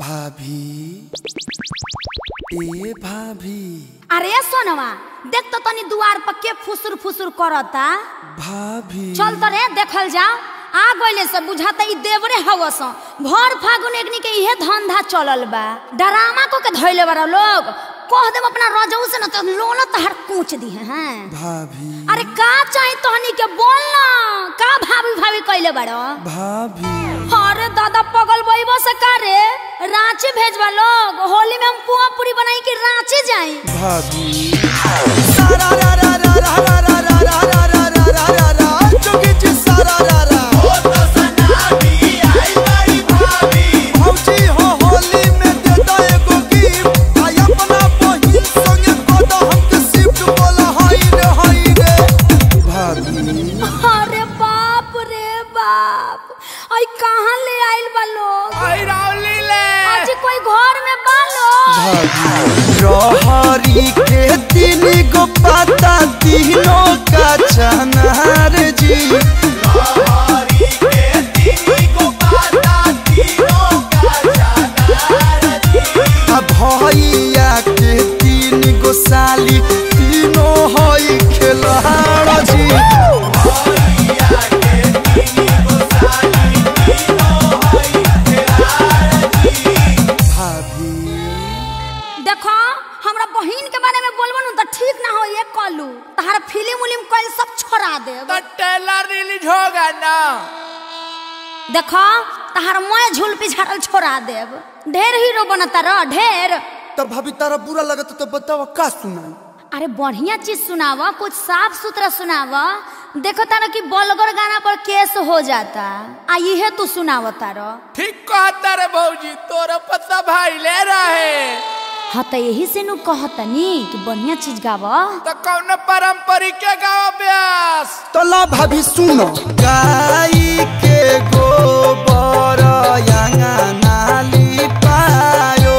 भाभी ए भाभी। अरे सोनवा देख तो तनी दुआर पर के फुसुर फुसुर करता। भाभी चल तो रे देखल जाओ। आ गइले से बुझाता ई देवरे हवस। भर फागुन एकनी के इहे धंधा चलल बा। डरामा को के धइले बारा लोग। कह देम अपना रजऊ से न तो लोन तहर कूच दी हैं। भाभी अरे का चाहि तोहनी के बोल ना। का भाभी भाभी कइले बारो। भाभी अरे दादा पगल बइबो से का रे। रांची भेजवा लोग। होली में हम पुआ पूरी बनाई के रांची जाई। भाभी सारा रा रा रा रा रा रा रा रा रा रा रा रा रा चुकी ची सारा रा रा हो तो सनाबी आई बड़ी भाभी भौजी हो होली में दे दो एगो गिफ्ट आई अपना बहिन संगे को दो हमके शिफ्ट बोला हाय रे भाभी। अरे बाप रे बाप। आई कहां ले आइल बा लोग। आई रावली ले आज कोई घर में बा लोग। रहरी के तीन गो पाता तीनों का चनार जी रहरी के तीन गो पाता तीनों का चनार जी भैया के तीन गो साली तीनों होई खिलाड़ जी भैया के तीन गो साली तीनों होई खिलाड़ जी भाभी देखो हमरा बहिन के बारे में बोलबो न त ठीक ना हो ये कलू। तहार फिल्म उलिम कइल सब छोड़ा देब। तो ट्रेलर रिलीज होगा ना। देखो तहार मोय झुलपी झाड़ल छोड़ा देब। ढेर हीरो बनता र ढेर। तो भाभी तारा बुरा लगता तो बताओ का सुनाई। अरे बढ़िया चीज सुनावा। कुछ साफ सुथरा सुनावा। देखो तारा कि बलगर गाना पर केस हो जाता। आ इहे तू सुनावा तारा। ठीक कहता रे भौजी तोरा पता भाई ले रहे। हाँ तो यही से नु कहतनी कि बढ़िया चीज गावा। तो कौन पारंपरिक के गावा ब्यास। तो ला भाभी सुनो। गाई के गोबर अंगना लिपायो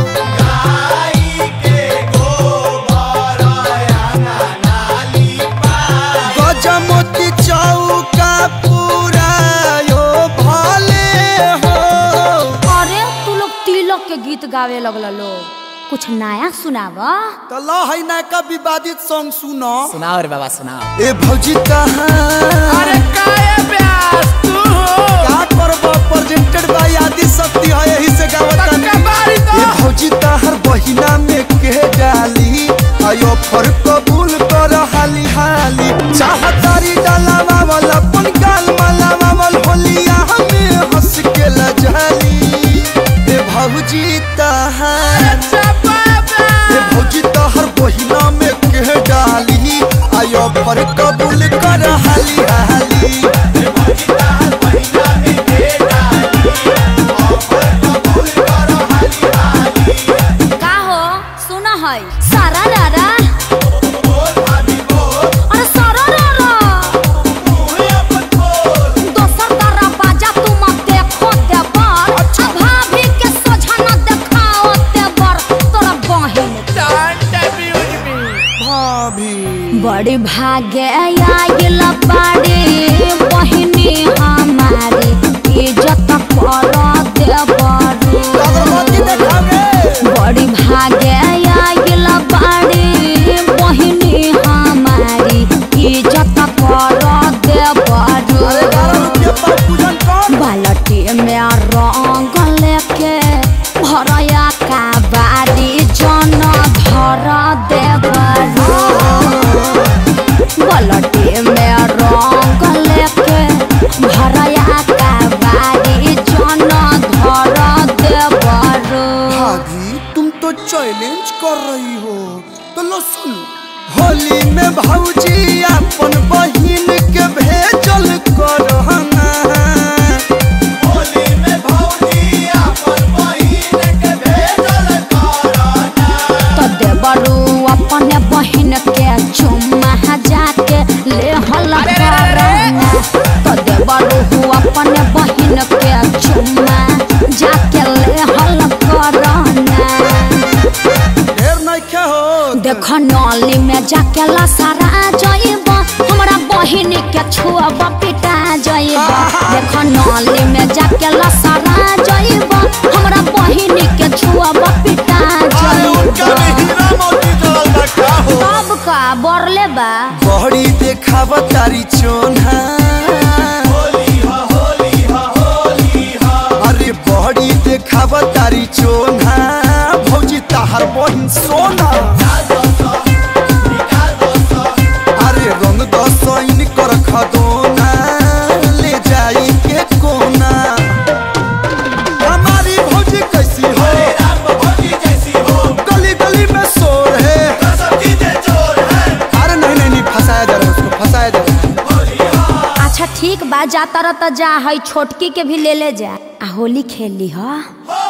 गाई के गोबर अंगना लिपायो गजमोती चौका पुरायो भले हो। अरे तू लोग तिलक के गीत गावे लगल लोग। कुछ नया सुनावा। तो ला है ना का विवादित सॉन्ग सुनो। सुनाओ रे बाबा सुनाओ। ए भौजी कहाँ अरे काहे ब्यास तू का करबो प्रेजेंटेड बाय आदि शक्ति है यही से गावता। ए भौजी ताहर बहिना में के डाली आयो फर कबूल कर हाली हाली चाहतारी डालावा वाला पन गाल मालावा वाल होलिया हमें हंस के लजाली। ए भौजी ताहर ए भौजी ताहर बहिना में के डाली आयो फर कबूल कर हाली हाली। ए भौजी ताहर बहिना में के डाली आयो फर कबूल कर हाली हाली। का हो सुना है सारा रारा। अरे सारा रारा दोसर तारा बाजा तू मत देखो देवर। अब भाभी के सोझा न देखाओ देवर। तोरा बहिन भाभी बड़ी भागे आइल बाड़ी बहिनी हमारी इज्जत कर देवर। बड़ी भागे आइल बाड़ी बहिनी हमारी इज्जत कर देवर। बाल्टी में रंग लेके भरया का बारी जन धर देवर। बाल्टी में रंग लेके भरया का बारी जन धर देवर। भाभी तुम तो चैलेंज कर रही हो। तो लो सुन। होली में भौजी अपन बहिन के भेजल करहना। होली में भौजी अपन बहिन के भेजल करहना। तो देवरू अपने बहिन के चुम्मा जाके ले हल करना। तो देवरू अपने बहिन के चुम्मा जाके ले हल करना। ढेर नहीं खे हो। देख नली में जाके लसरा जाइब। हमरा बहिन के छुआ पिटा जाइब। देख नली में जाके लसरा जाइब। हमरा बहिन देखाव तारी चोन्हा अरे बड़ी देखाव तारी चोन्हा भौजी ताहर बहिन सोना अरे रंग दसैन कर खदोना ले जाई के कोना हमारी भौजी कैसी हो गली गली में शोर है अरे नहीं फंसाया जा रहा है उसको फंसाया जा रहा है। अच्छा ठीक बा, जाता रह जा, है छोटकी के भी ले ले जा, आ होली खेल ली।